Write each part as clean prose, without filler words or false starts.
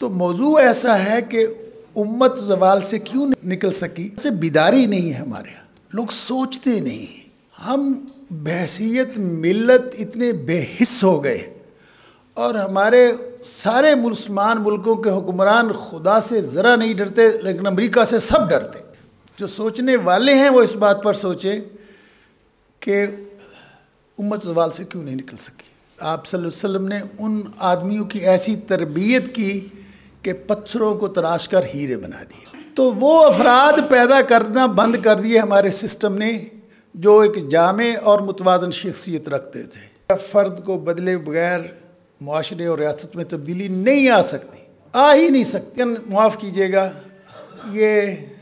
तो मौजू ऐसा है कि उम्मत ज़वाल से क्यों निकल सकी, से बिदारी नहीं है हमारे यहाँ, लोग सोचते नहीं। हम बहसीयत मिल्लत इतने बेहिस हो गए और हमारे सारे मुसलमान मुल्कों के हुक्मरान खुदा से ज़रा नहीं डरते, लेकिन अमेरिका से सब डरते। जो सोचने वाले हैं वो इस बात पर सोचें कि उम्मत ज़वाल से क्यों नहीं निकल सकी। आप सल्लल्लाहु अलैहि वसल्लम ने उन आदमियों की ऐसी तरबियत की कि पत्थरों को तराश कर हीरे बना दिए। तो वो अफराद पैदा करना बंद कर दिए हमारे सिस्टम ने जो एक जामे और मुतवाज़न शख्सियत रखते थे। फ़र्द को बदले बगैर मुआशरे और रियासत में तब्दीली नहीं आ सकती, आ ही नहीं सकती। माफ़ कीजिएगा, ये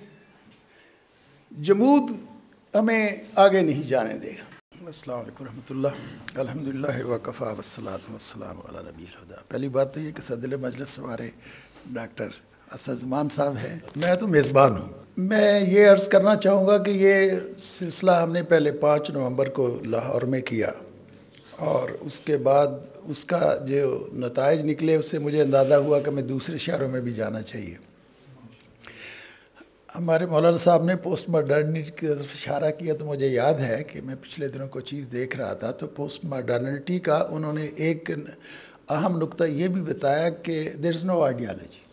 जमूद हमें आगे नहीं जाने देगा। अस्सलाम वालेकुम रहमतुल्लाह, अल्हम्दुलिल्लाह व कफ़ा वस्सलातु वस्सलामु अला नबील हुदा। पहली बात तो ये कि सदर मजलिस हमारे डॉक्टर असद साहब हैं, मैं तो मेज़बान हूँ। मैं ये अर्ज़ करना चाहूँगा कि ये सिलसिला हमने पहले 5 नवंबर को लाहौर में किया और उसके बाद उसका जो नताइज निकले उससे मुझे अंदाज़ा हुआ कि मैं दूसरे शहरों में भी जाना चाहिए। हमारे मौलाना साहब ने पोस्ट मॉडर्निटी की तरफ इशारा किया तो मुझे याद है कि मैं पिछले दिनों को चीज़ देख रहा था तो पोस्ट मॉडर्निटी का उन्होंने एक अहम नुक्ता ये भी बताया कि देयर इज़ नो आइडियालॉजी।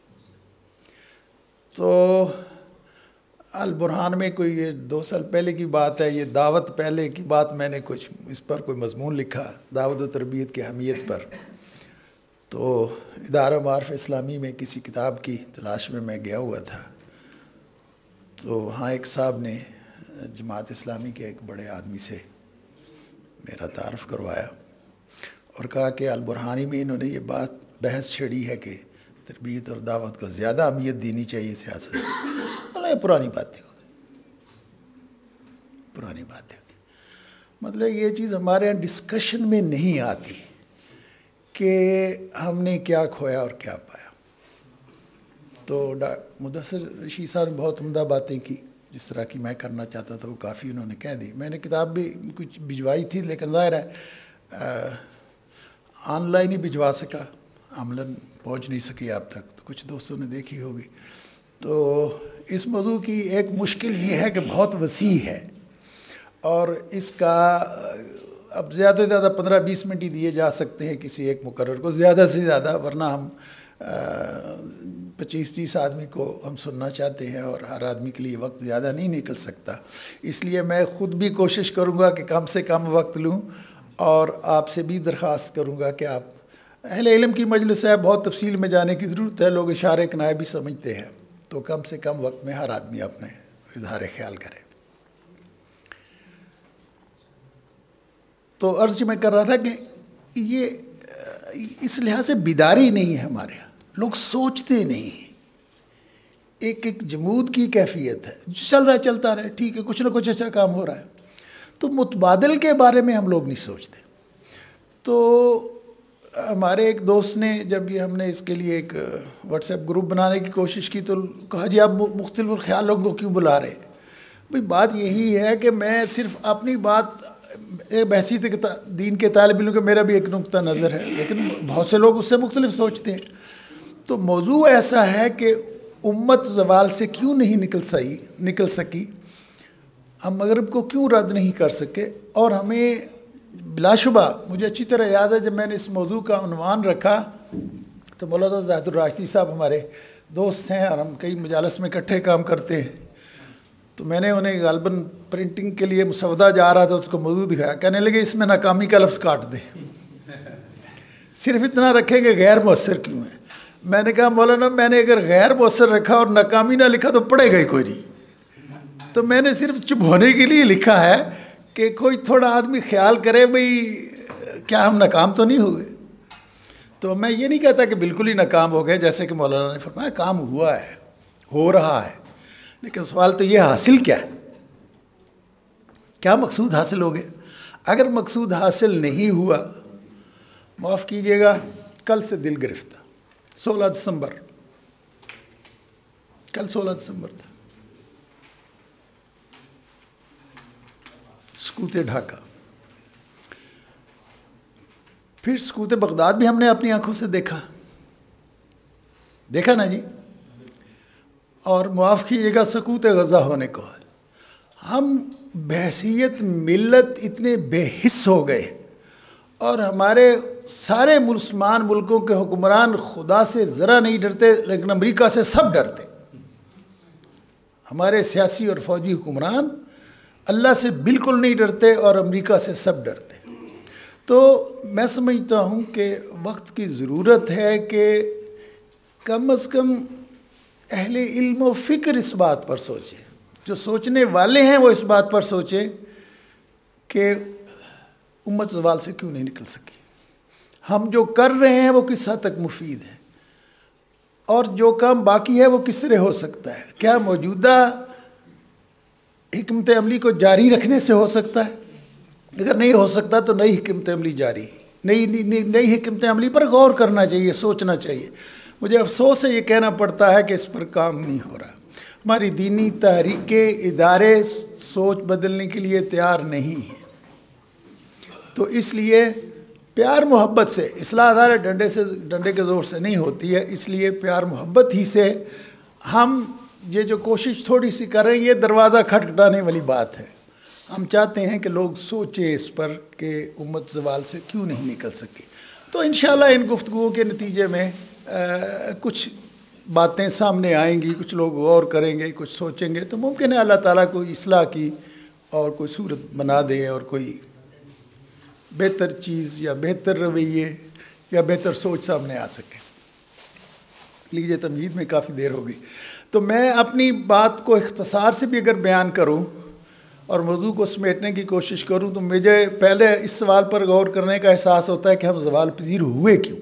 तो अल बुरहान में कोई ये 2 साल पहले की बात है, ये दावत पहले की बात, मैंने कुछ इस पर कोई मजमून लिखा दावत व तरबियत की अहमियत पर। तो इदारा मार्फ इस्लामी में किसी किताब की तलाश में मैं गया हुआ था, तो वहाँ एक साहब ने जमात इस्लामी के एक बड़े आदमी से मेरा तारफ़ करवाया और कहा कि अल बुरहानी में इन्होंने ये बात बहस छेड़ी है कि तरबियत और दावत को ज़्यादा अहमियत देनी चाहिए सियासत से। मतलब ये पुरानी बातें हो गई, पुरानी बातें हो गई। मतलब ये चीज़ हमारे यहाँ डिस्कशन में नहीं आती कि हमने क्या खोया और क्या पाया। तो मुदस्सिर रशीद साहब ने बहुत उम्दा बातें की, जिस तरह की मैं करना चाहता था वो काफ़ी उन्होंने कह दी। मैंने किताब भी कुछ भिजवाई थी, लेकिन ज़ाहिर है ऑनलाइन ही भिजवा सका, अमलन पहुंच नहीं सकी आप तक, तो कुछ दोस्तों ने देखी होगी। तो इस मौजू की एक मुश्किल ये है कि बहुत वसी है और इसका अब ज़्यादा से ज़्यादा 15-20 मिनट ही दिए जा सकते हैं किसी एक मुकर्रर को, ज़्यादा से ज़्यादा, वरना हम 25-30 आदमी को हम सुनना चाहते हैं और हर आदमी के लिए वक्त ज़्यादा नहीं निकल सकता। इसलिए मैं ख़ुद भी कोशिश करूँगा कि कम से कम वक्त लूँ और आपसे भी दरख्वास्त करूँगा कि आप अहले इल्म की मजलिस है, बहुत तफसील में जाने की ज़रूरत है, लोग इशारे कनाए भी समझते हैं, तो कम से कम वक्त में हर आदमी अपने इज़हार ख्याल करे। तो अर्ज़ मैं कर रहा था कि ये इस लिहाज से बिदारी नहीं है हमारे यहाँ, लोग सोचते नहीं। एक एक जमूद की कैफियत है, चल रहा है चलता रहे, ठीक है, कुछ ना कुछ अच्छा काम हो रहा है। तो मुतबादिल के बारे में हम लोग नहीं सोचते। तो हमारे एक दोस्त ने जब ये हमने इसके लिए एक व्हाट्सएप ग्रुप बनाने की कोशिश की तो कहा जी आप मुख्तलिफ ख्याल लोगों को क्यों बुला रहे हैं। भाई बात यही है कि मैं सिर्फ अपनी बात बहसीत दीन के तालिब इल्म का मेरा भी एक नुक्ता नज़र है, लेकिन बहुत से लोग उससे मुख्तलिफ सोचते हैं। तो मौजू ऐसा है कि उम्मत ज़वाल से क्यों नहीं निकल सकी, हम मगरब को क्यों रद्द नहीं कर सके। और हमें बिलाशुबा मुझे अच्छी तरह याद है जब मैंने इस मौजू का उन्वान रखा तो मौलाना ज़ाहिदुर राशिदी साहब हमारे दोस्त हैं और हम कई मजालस में इकट्ठे काम करते हैं। तो मैंने उन्हें गालबन प्रिंटिंग के लिए मुसवदा जा रहा था, उसको मौजू दिखाया, कहने लगे इसमें नाकामी का लफ्ज़ काट दे, सिर्फ इतना रखें कि गैर मुअस्सर क्यों है। मैंने कहा मौलाना मैंने अगर गैर मुअस्सर रखा और नाकामी ना लिखा तो पढ़ेगा ही कोई नहीं, तो मैंने सिर्फ चुप होने के लिए लिखा है कि कोई थोड़ा आदमी ख्याल करे भाई क्या हम नाकाम तो नहीं हुए। तो मैं ये नहीं कहता कि बिल्कुल ही नाकाम हो गए, जैसे कि मौलाना ने फरमाया काम हुआ है, हो रहा है, लेकिन सवाल तो ये हासिल क्या है, क्या मकसूद हासिल हो गया। अगर मकसूद हासिल नहीं हुआ, माफ़ कीजिएगा, कल से दिल गिरफ्तार, 16 दिसंबर, कल 16 दिसंबर था, सकूत ढाका, फिर सकूत बगदाद भी हमने अपनी आंखों से देखा। देखा ना जी। और मुआफ़ कीजिएगा सकूत गज़ा होने को, हम बहसीयत मिल्लत इतने बेहिस्स हो गए और हमारे सारे मुसलमान मुल्कों के हुक्मरान खुदा से ज़रा नहीं डरते, लेकिन अमेरिका से सब डरते। हमारे सियासी और फौजी हुक्मरान अल्लाह से बिल्कुल नहीं डरते और अमेरिका से सब डरते। तो मैं समझता हूँ कि वक्त की ज़रूरत है कि कम से कम अहले इल्म व फ़िक्र इस बात पर सोचें, जो सोचने वाले हैं वो इस बात पर सोचें कि उम्मत ज़वाल से क्यों नहीं निकल सकी। हम जो कर रहे हैं वो किस हद तक मुफीद है और जो काम बाकी है वो किस तरह हो सकता है। क्या मौजूदा हिकमत अमली को जारी रखने से हो सकता है? अगर नहीं हो सकता तो नई हिकमत अमली जारी, नई हिकमत अमली पर गौर करना चाहिए, सोचना चाहिए। मुझे अफसोस है ये कहना पड़ता है कि इस पर काम नहीं हो रहा। हमारी दीनी तहरीकें, इदारे सोच बदलने के लिए तैयार नहीं हैं। तो इसलिए प्यार मोहब्बत से इस्लाह अदारे डंडे के ज़ोर से नहीं होती है, इसलिए प्यार मोहब्बत ही से हम ये जो कोशिश थोड़ी सी कर रहे हैं, ये दरवाज़ा खटखटाने वाली बात है। हम चाहते हैं कि लोग सोचें इस पर कि उम्मत ज़वाल से क्यों नहीं निकल सकी। तो इंशाअल्लाह इन गुफ्तगुओं के नतीजे में कुछ बातें सामने आएंगी, कुछ लोग गौर करेंगे, कुछ सोचेंगे, तो मुमकिन है अल्लाह ताला कोई इस्लाह की और कोई सूरत बना दे और कोई बेहतर चीज़ या बेहतर रवैये या बेहतर सोच सामने आ सके। लीजिए, तमहीद में काफ़ी देर हो गई, तो मैं अपनी बात को इख्तिसार से भी अगर बयान करूं और मौजू को समेटने की कोशिश करूं तो मुझे पहले इस सवाल पर गौर करने का एहसास होता है कि हम ज़वाल पजीर हुए क्यों।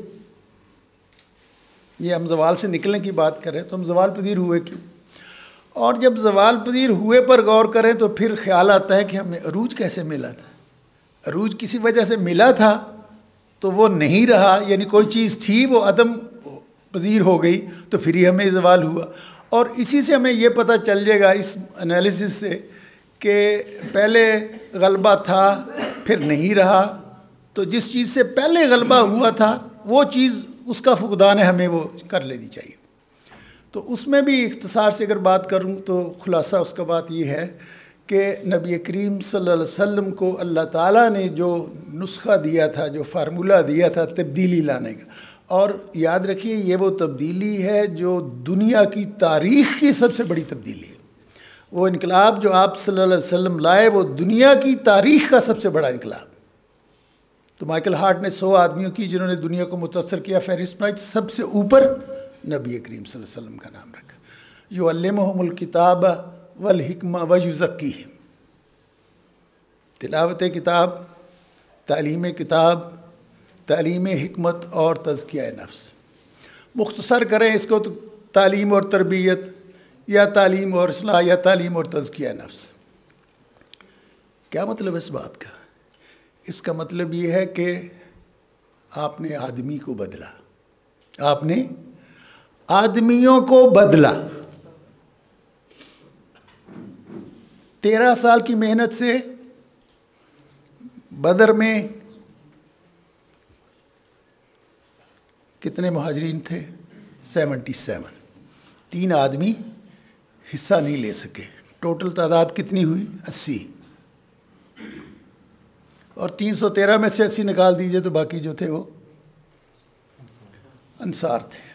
ये हम ज़वाल से निकलने की बात करें तो हम ज़वाल पजीर हुए क्यों, और जब ज़वाल पजीर हुए पर गौर करें तो फिर ख्याल आता है कि हमें अरूज कैसे मिला था। अरूज किसी वजह से मिला था तो वो नहीं रहा, यानी कोई चीज़ थी वो अदम पजीर हो गई, तो फिर ही हमें ज़वाल हुआ। और इसी से हमें ये पता चल जाएगा इस एनालिसिस से कि पहले गलबा था फिर नहीं रहा, तो जिस चीज़ से पहले गलबा हुआ था वो चीज़ उसका फुकदान है, हमें वो कर लेनी चाहिए। तो उसमें भी इख्तिसार से अगर बात करूं तो खुलासा उसका बात ये है कि नबी करीम सल्लल्लाहु अलैहि वसल्लम को अल्लाह ताला ने जो नुस्खा दिया था, जो फार्मूला दिया था तब्दीली लाने का, और याद रखिए ये वो तब्दीली है जो दुनिया की तारीख़ की सबसे बड़ी तब्दीली है। वो इनकलाब जो आप सल्लल्लाहु अलैहि वसल्लम लाए वो दुनिया की तारीख़ का सबसे बड़ा इनकलाब। तो माइकल हार्ट ने 100 आदमियों की जिन्होंने दुनिया को मुतासर किया फहरिस्त बनाई, सबसे ऊपर नबी करीम सल्लल्लाहु अलैहि वसल्लम का नाम रखा। युअल्लिमुहुमुल किताब वल हिकमा व युज़क्कीहिम, तिलावत किताब, तालीम किताब, तालीम हिकमत और तज़किया नफ्स। मुख्तसर करें इसको तो तालीम और तरबियत या तालीम और इस्लाह या तालीम और तज़किया नफ्स। क्या मतलब है इस बात का? इसका मतलब ये है कि आपने आदमी को बदला, आपने आदमियों को बदला। 13 साल की मेहनत से बदर में कितने मुहाजिरीन थे? 77। 3 आदमी हिस्सा नहीं ले सके। टोटल तादाद कितनी हुई? 80। और 313 में से 80 निकाल दीजिए तो बाकी जो थे वो अंसार थे।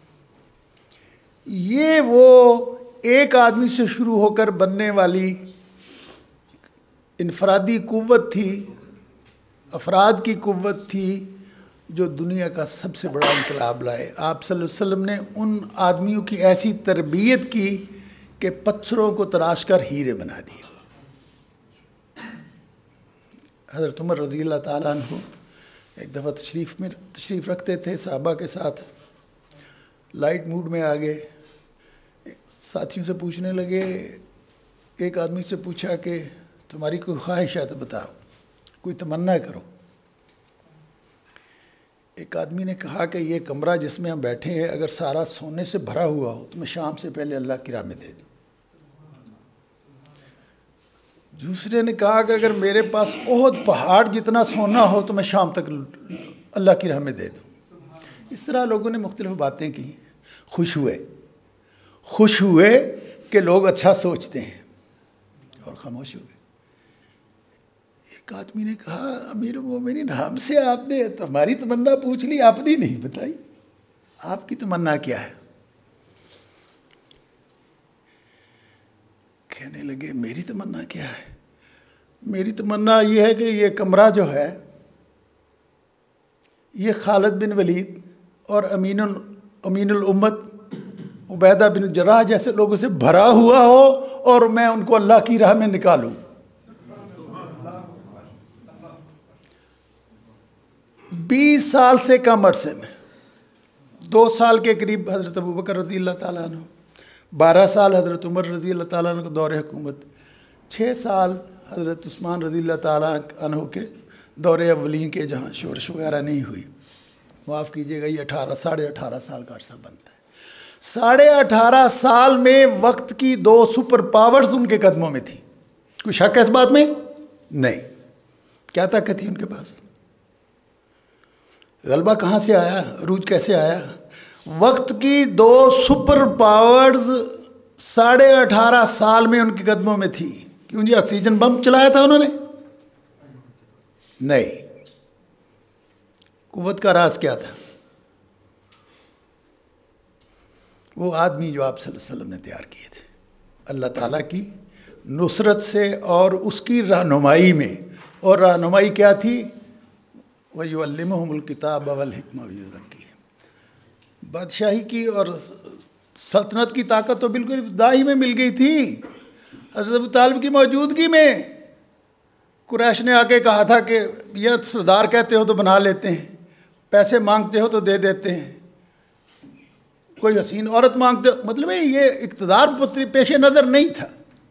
ये वो एक आदमी से शुरू होकर बनने वाली इनफरादी कुव्वत थी, अफराद की कुव्वत थी जो दुनिया का सबसे बड़ा इनकलाब लाए। आप सल्लल्लाहु अलैहि वसल्लम ने उन आदमियों की ऐसी तरबियत की कि पत्थरों को तराश कर हीरे बना दिए। हज़रत उमर रज़ियल्लाहु ताला अन्हु एक दफ़ा तशरीफ़ रखते थे साहबा के साथ, लाइट मूड में आ गए, साथियों से पूछने लगे। एक आदमी से पूछा कि तुम्हारी कोई ख्वाहिश है तो बताओ, कोई तमन्ना करो। एक आदमी ने कहा कि ये कमरा जिसमें हम बैठे हैं अगर सारा सोने से भरा हुआ हो तो मैं शाम से पहले अल्लाह की राह में दे दूँ। दूसरे ने कहा कि अगर मेरे पास ओहद पहाड़ जितना सोना हो तो मैं शाम तक अल्लाह की राह में दे दूँ। इस तरह लोगों ने मुख्तलिफ बातें की। खुश हुए कि लोग अच्छा सोचते हैं और खामोश हो गए। एक आदमी ने कहा, अमीर मोमिनीन, हमसे आपने हमारी तमन्ना पूछ ली, आपने नहीं बताई, आपकी तमन्ना क्या है? कहने लगे, मेरी तमन्ना क्या है? मेरी तमन्ना ये है कि ये कमरा जो है ये खालिद बिन वलीद और अमीनुल उम्मत उबैदा बिन जराह जैसे लोगों से भरा हुआ हो और मैं उनको अल्लाह की राह में निकालूं। 20 साल से कम अरसे में, 2 साल के करीब हज़रत अबू बकर रज़ी अल्लाह ताला अन्हु, 12 साल हज़रत उमर रज़ी अल्लाह ताला अन्हु के दौरे हुकूमत, 6 साल हज़रत उस्मान रज़ी अल्लाह ताला अन्हु के दौरे अव्वलीन के, जहाँ शोरश वगैरह नहीं हुई। माफ़ कीजिएगा, ये 18.5 साल का अर्सा बनता है। 18.5 साल में वक्त की 2 सुपर पावर्स उनके कदमों में थी। कोई शक है इस बात में? नहीं। क्या ताकत थी उनके पास? गलबा कहाँ से आया, अरूज कैसे आया? वक्त की 2 सुपर पावर्स 18.5 साल में उनके कदमों में थी। क्यों जी, ऑक्सीजन बम चलाया था उन्होंने? नहीं। कुव्वत का राज क्या था? वो आदमी जो आप सल्लल्लाहु अलैहि वसल्लम ने तैयार किए थे, अल्लाह ताला की नुसरत से और उसकी रहनुमाई में। और रहनुमाई क्या थी? वयुअल्लिमुहुमुल किताब वल हिक्मा वयुज़क्की। बादशाही की और सल्तनत की ताकत तो बिल्कुल इब्तिदाई में मिल गई थी। हज़रत अबू तालिब की मौजूदगी में कुरैश ने आके कहा था कि यह सरदार कहते हो तो बना लेते हैं, पैसे मांगते हो तो दे देते हैं, कोई हसीन औरत मांगते हो, मतलब ये इक़्तिदार पेश नज़र नहीं था।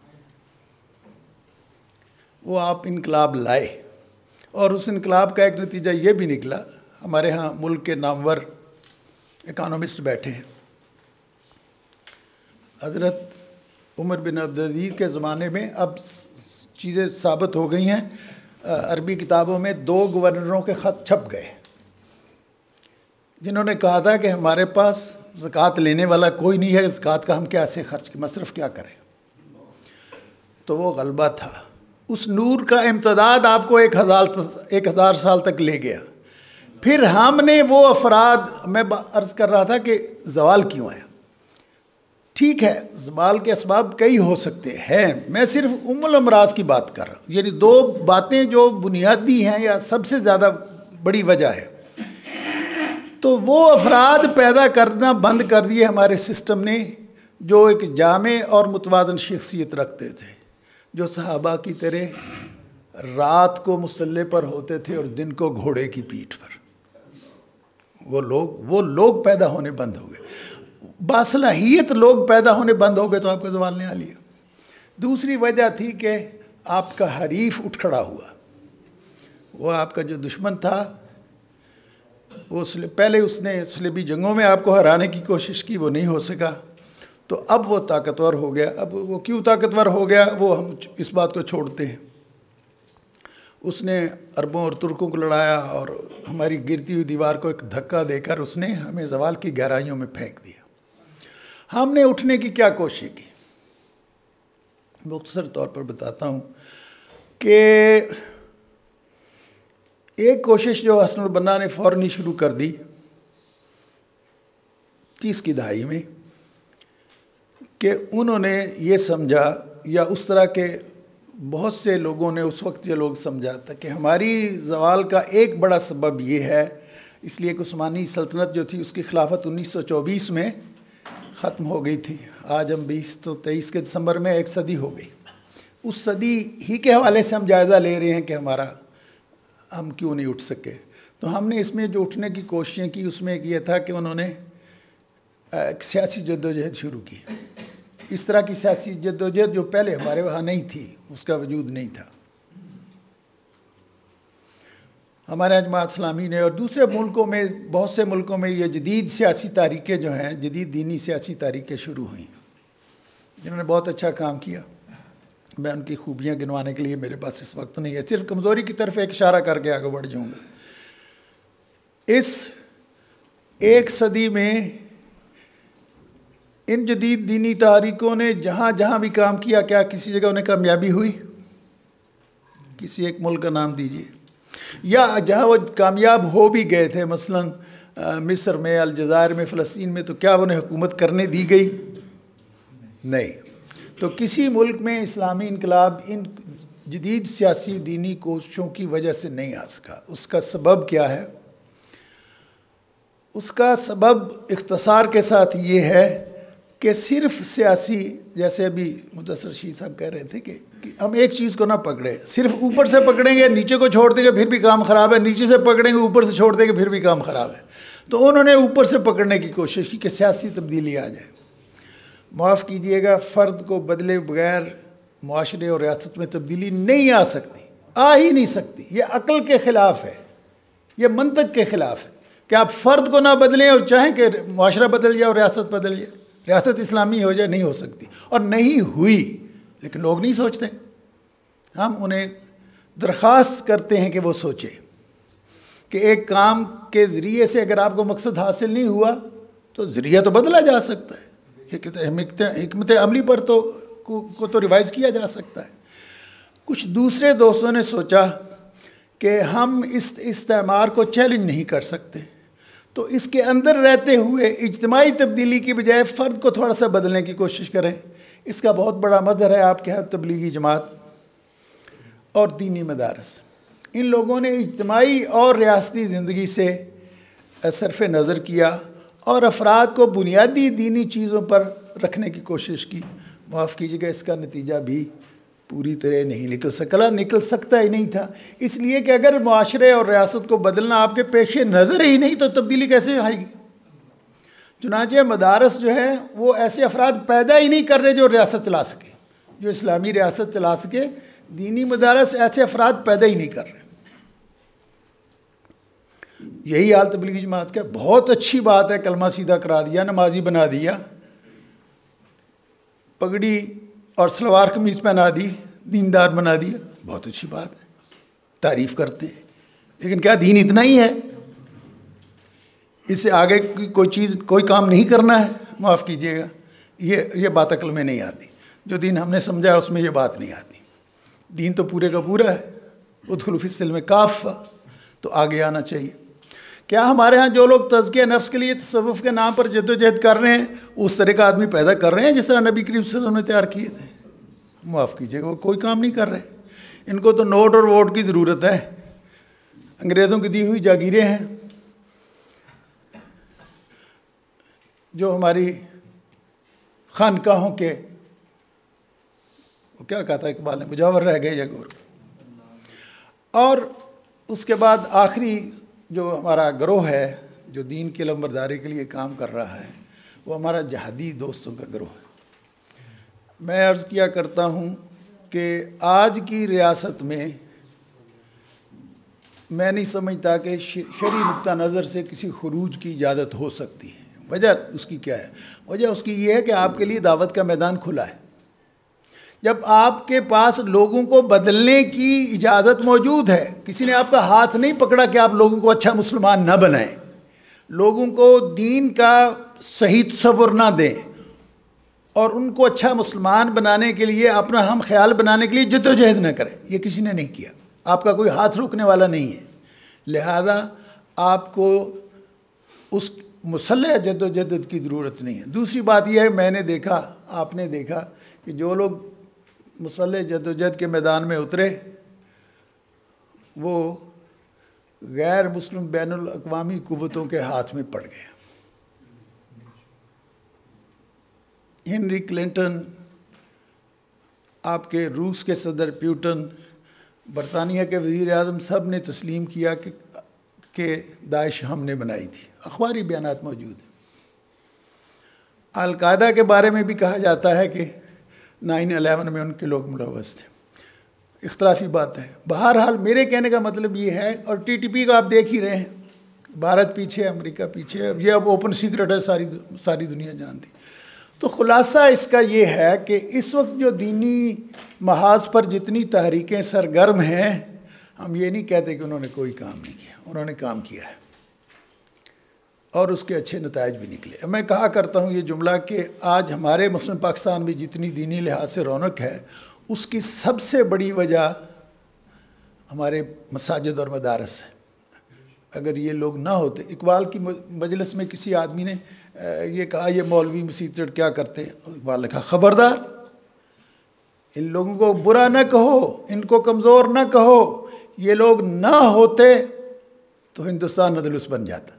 वो आप इनकलाब लाए और उस इनकलाब का एक नतीजा ये भी निकला। हमारे यहाँ मुल्क के नामवर इकानोमिस्ट बैठे हैं। हज़रत उमर बिन अब्दुल अज़ीज़ के ज़माने में अब चीज़ें साबित हो गई हैं। अरबी किताबों में 2 गवर्नरों के ख़त छप गए जिन्होंने कहा था कि हमारे पास ज़कात लेने वाला कोई नहीं है, ज़कात का हम कैसे खर्च मसरफ़ क्या करें। तो वो गलबा था। उस नूर का इम्तदाद आपको 1000 साल तक ले गया। फिर हमने वो अफराद, मैं अर्ज़ कर रहा था कि ज़वाल क्यों आया। ठीक है, ज़वाल के असबाब कई हो सकते हैं, मैं सिर्फ उम्मुल अमराज की बात कर रहा हूँ। यानी 2 बातें जो बुनियादी हैं या सबसे ज़्यादा बड़ी वजह है। तो वो अफराद पैदा करना बंद कर दिए हमारे सिस्टम ने जो एक जामे और मुतवाज़न शख्सियत रखते थे, जो सहाबा की तरह रात को मुसल्ले पर होते थे और दिन को घोड़े की पीठ पर। वो लोग पैदा होने बंद हो गए। बासलाहियत लोग पैदा होने बंद हो गए तो आपको ज़वाल ने आ लिया। दूसरी वजह थी कि आपका हरीफ उठ खड़ा हुआ। वो आपका जो दुश्मन था, पहले उसने सलेबी जंगों में आपको हराने की कोशिश की, वो नहीं हो सका। तो अब वो ताकतवर हो गया। अब वो क्यों ताकतवर हो गया, वो हम इस बात को छोड़ते हैं। उसने अरबों और तुर्कों को लड़ाया और हमारी गिरती हुई दीवार को एक धक्का देकर उसने हमें ज़वाल की गहराइयों में फेंक दिया। हमने उठने की क्या कोशिश की? मुख्तसर तौर पर बताता हूँ कि एक कोशिश जो हसनुल बन्ना ने फ़ौरन ही शुरू कर दी 30 की दहाई में, कि उन्होंने ये समझा, या उस तरह के बहुत से लोगों ने उस वक्त ये लोग समझा था कि हमारी ज़वाल का एक बड़ा सबब ये है, इसलिए कि उस्मानी सल्तनत जो थी उसकी खिलाफत 1924 में ख़त्म हो गई थी। आज हम 23 के दिसंबर में 1 सदी हो गई। उस सदी ही के हवाले से हम जायज़ा ले रहे हैं कि हम क्यों नहीं उठ सके। तो हमने इसमें जो उठने की कोशिशें की उसमें एक ये था कि उन्होंने एक सियासी जद्दोजहद शुरू की। इस तरह की सियासी जद्दोजहद जो पहले हमारे वहाँ नहीं थी, उसका वजूद नहीं था। हमारे जमात इस्लामी ने और दूसरे मुल्कों में, बहुत से मुल्कों में ये जदीद सियासी तारीक़ें जो हैं, जदीद दीनी सियासी तारीक़ें शुरू हुई, जिन्होंने बहुत अच्छा काम किया। मैं उनकी खूबियाँ गिनवाने के लिए मेरे पास इस वक्त नहीं है, सिर्फ कमज़ोरी की तरफ एक इशारा करके आगे बढ़ जाऊँगा। इस 1 सदी में इन जदीद दीनी तहरीकों ने जहाँ जहाँ भी काम किया, क्या किसी जगह उन्हें कामयाबी हुई? किसी एक मुल्क का नाम दीजिए। या जहाँ वो कामयाब हो भी गए थे, मसलन मिस्र में, अलजायर में, फ़लस्तीन में, तो क्या उन्हें हुकूमत करने दी गई? नहीं। तो किसी मुल्क में इस्लामी इनकलाब इन जदीद सियासी दीनी कोशिशों की वजह से नहीं आ सका। उसका सबब क्या है? उसका सबब इख्तसार के साथ ये है कि सिर्फ सियासी, जैसे अभी मुदस्सर रशीद साहब कह रहे थे कि हम एक चीज़ को ना पकड़े, सिर्फ ऊपर से पकड़ेंगे, नीचे को छोड़ देंगे फिर भी काम ख़राब है, नीचे से पकड़ेंगे, ऊपर से छोड़ देंगे फिर भी काम ख़राब है। तो उन्होंने ऊपर से पकड़ने की कोशिश की कि सियासी तब्दीली आ जाए। माफ़ कीजिएगा, फ़र्द को बदले बगैर मुआशरे और रियासत में तब्दीली नहीं आ सकती, आ ही नहीं सकती। ये अक्ल के ख़िलाफ़ है, ये मंतक के ख़िलाफ़ है कि आप फ़र्द को ना बदलें और चाहें कि मुआशरा बदल जाए और रियासत बदल जाए, रियासत इस्लामी हो जाए। नहीं हो सकती, और नहीं हुई। लेकिन लोग नहीं सोचते। हम उन्हें दरख्वास्त करते हैं कि वो सोचे कि एक काम के ज़रिए से अगर आपको मकसद हासिल नहीं हुआ तो ज़रिया तो बदला जा सकता है, हिकमत अमली पर को तो रिवाइज़ किया जा सकता है। कुछ दूसरे दोस्तों ने सोचा कि हम इस इस्तेमार को चैलेंज नहीं कर सकते, तो इसके अंदर रहते हुए इज्तिमाई तब्दीली की बजाय फ़र्द को थोड़ा सा बदलने की कोशिश करें। इसका बहुत बड़ा मज़हर है आपके यहाँ तबलीगी जमात और दीनी मदारस। इन लोगों ने इज्तिमाई और रियासती ज़िंदगी से सरफ़ नज़र किया और अफराद को बुनियादी दीनी चीज़ों पर रखने की कोशिश की। माफ़ कीजिएगा, इसका नतीजा भी पूरी तरह नहीं निकल सकता ही नहीं था। इसलिए कि अगर मुआशरे और रियासत को बदलना आपके पेश नज़र ही नहीं तो तब्दीली कैसे आएगी? चुनांचे मदारस जो है वो ऐसे अफराद पैदा ही नहीं कर रहे जो रियासत चला सके, जो इस्लामी रियासत चला सके। दीनी मदारस ऐसे अफराद पैदा ही नहीं कर रहे। यही हाल तबलीगी जमात का। बहुत अच्छी बात है, कलमा सीधा करा दिया, नमाजी बना दिया, पगड़ी और सलवार कमीज़ पहना दी, दीनदार बना दिया, बहुत अच्छी बात है, तारीफ़ करते हैं। लेकिन क्या दीन इतना ही है? इससे आगे कोई चीज़, कोई काम नहीं करना है? माफ़ कीजिएगा, ये बात अक्ल में नहीं आती। जो दीन हमने समझा है उसमें ये बात नहीं आती। दीन तो पूरे का पूरा है, उदखुलू फिस्सिल्म काफ़ा, तो आगे आना चाहिए। क्या हमारे यहाँ जो लोग तज़किया नफ्स के लिए तसव्वुफ़ के नाम पर जद्दोजहद कर रहे हैं उस तरह का आदमी पैदा कर रहे हैं जिस तरह नबी करीम सल्लल्लाहु अलैहि वसल्लम ने तैयार किए थे? माफ़ कीजिएगा, वो कोई काम नहीं कर रहे। इनको तो नोट और वोट की ज़रूरत है। अंग्रेज़ों की दी हुई जागीरें हैं जो हमारी खानकाहों के, वो क्या कहा था इकबाल ने, मुजावर रह गए या गोर। और उसके बाद आखिरी जो हमारा गिरोह है जो दीन की लंबरदारी के लिए काम कर रहा है, वो हमारा जहादी दोस्तों का गिरोह है। मैं अर्ज़ किया करता हूँ कि आज की रियासत में मैं नहीं समझता कि शरई नुक्ता नज़र से किसी खुरूज की इजाज़त हो सकती है। वजह उसकी क्या है? वजह उसकी ये है कि आपके लिए दावत का मैदान खुला है। जब आपके पास लोगों को बदलने की इजाज़त मौजूद है, किसी ने आपका हाथ नहीं पकड़ा कि आप लोगों को अच्छा मुसलमान ना बनाएं, लोगों को दीन का सही तसव्वुर ना दें और उनको अच्छा मुसलमान बनाने के लिए, अपना हम ख्याल बनाने के लिए जद्दोजहद न करें, ये किसी ने नहीं किया। आपका कोई हाथ रोकने वाला नहीं है। लिहाजा आपको उस मुसल्लह जद्दोजहद की ज़रूरत नहीं है। दूसरी बात यह है, मैंने देखा, आपने देखा कि जो लोग मुसल्लह जद्दोजहद के मैदान में उतरे वो गैर मुस्लिम बैनुल अक़वामी क़ुव्वतों के हाथ में पड़ गए। हेनरी क्लिंटन, आपके रूस के सदर पुतिन, बरतानिया के वज़ीर आज़म, सब ने तस्लीम किया कि दाइश हमने बनाई थी। अखबारी बयानात मौजूद हैं। अल-कायदा के बारे में भी कहा जाता है कि 9/11 में उनके लोग मुलव्वस थे। इख्तलाफी बात है। बहरहाल मेरे कहने का मतलब ये है, और टीटीपी का आप देख ही रहे हैं, भारत पीछे, अमेरिका पीछे, ये अब ओपन सीक्रेट है, सारी दुनिया जानती। तो खुलासा इसका ये है कि इस वक्त जो दीनी महाज पर जितनी तहरीकें सरगर्म हैं, हम ये नहीं कहते कि उन्होंने कोई काम नहीं किया, उन्होंने काम किया है। और उसके अच्छे नताइज भी निकले। मैं कहा करता हूँ ये जुमला कि आज हमारे मसलन पाकिस्तान में जितनी दीनी लिहाज से रौनक है, उसकी सबसे बड़ी वजह हमारे मसाजिद और मदारस है। अगर ये लोग ना होते, इकबाल की मजलिस में किसी आदमी ने ये कहा ये मौलवी मसीह चढ़ क्या करते हैं, इकबाल ने कहा खबरदार, इन लोगों को बुरा ना कहो, इनको कमज़ोर ना कहो, ये लोग ना होते तो हिंदुस्तान अंदलुस बन जाता।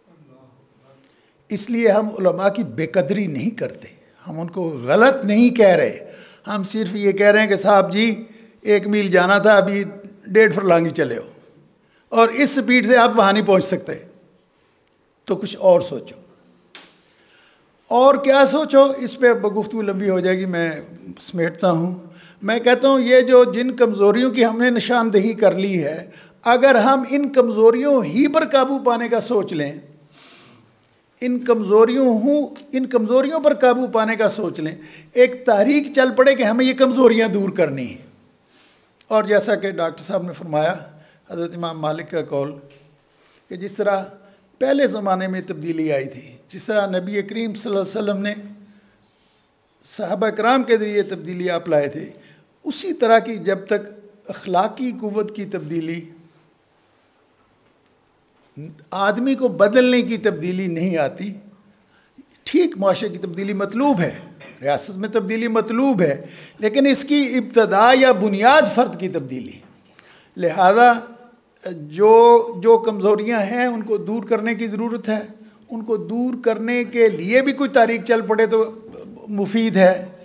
इसलिए हम उलमा की बेकदरी नहीं करते, हम उनको गलत नहीं कह रहे, हम सिर्फ ये कह रहे हैं कि साहब जी 1 मील जाना था, अभी 1.5 फरलांगी चले हो और इस स्पीड से आप वहाँ नहीं पहुँच सकते, तो कुछ और सोचो। और क्या सोचो, इस पे गुफ्तगू लंबी हो जाएगी, मैं समेटता हूँ। मैं कहता हूँ ये जो जिन कमज़ोरियों की हमने निशानदेही कर ली है, अगर हम इन कमज़ोरियों ही पर काबू पाने का सोच लें, इन कमज़ोरियों पर काबू पाने का सोच लें, एक तहरीक चल पड़े कि हमें ये कमज़ोरियाँ दूर करनी है। और जैसा कि डॉक्टर साहब ने फरमाया, हज़रत इमाम मालिक का कौल, कि जिस तरह पहले ज़माने में तब्दीली आई थी, जिस तरह नबी करीम सल्लल्लाहु अलैहि वसल्लम ने सहाबा कराम के ज़रिए तब्दीली आप लाए थे, उसी तरह की जब तक अखलाकी क़ुव्वत की तब्दीली, आदमी को बदलने की तब्दीली नहीं आती, ठीक माशरे की तब्दीली मतलूब है, रियासत में तब्दीली मतलूब है, लेकिन इसकी इब्तदा या बुनियाद फ़र्द की तब्दीली। लिहाजा जो कमज़ोरियाँ हैं उनको दूर करने की ज़रूरत है। उनको दूर करने के लिए भी कोई तारीख चल पड़े तो मुफीद है।